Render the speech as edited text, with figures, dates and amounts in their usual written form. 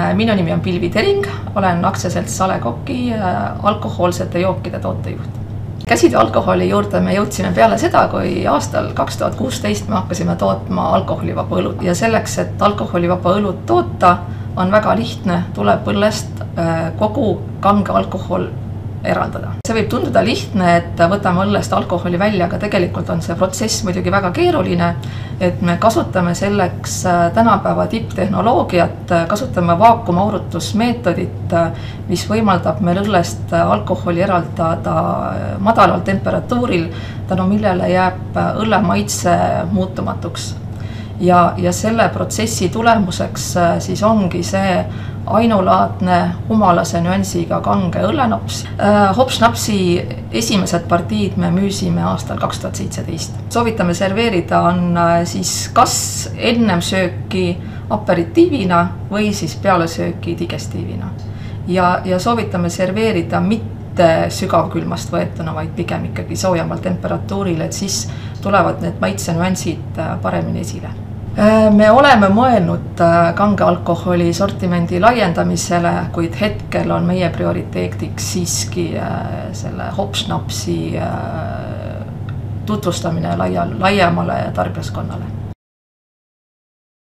Minu nimi on Pilvi Tering, olen aktsiaselts A. Le Coq'i alkohoolsete jookide tootejuht. Käsitöö alkoholi juurde me jõudsime peale seda, kui aastal 2016 me hakkasime tootma alkoholivaba õlut. Ja selleks, et alkoholivaba õlut toota, on väga lihtne, tuleb õllest kogu kange alkohol eraldada. See võib tunduda lihtne, et võtame õllest alkoholi välja, aga tegelikult on see protsess muidugi väga keeruline, et me kasutame selleks tänapäeva tipptehnoloogiat, kasutame vaakumaurutusmeetodit, mis võimaldab meil õllest alkoholi eraldada madalal temperatuuril, tänu millele jääb õlle maitse muutumatuks. Ja selle protsessi tulemuseks siis ongi see ainulaadne humalase nüansiga kange õllenaps. Hopšnapsi esimesed partiid me müüsime aastal 2017. Soovitame serveerida on siis kas ennem sööki aperitiivina või siis peale sööki digestiivina. Ja soovitame serveerida mitte sügavkülmast võetuna, vaid pigem ikkagi soojamal temperatuuril, et siis tulevad need maitsenüansid paremini esile. Me oleme mõelnud kange alkoholi sortimendi laiendamisele, kuid hetkel on meie prioriteediks siiski selle hopšnapsi tutvustamine laiemale tarbijaskonnale.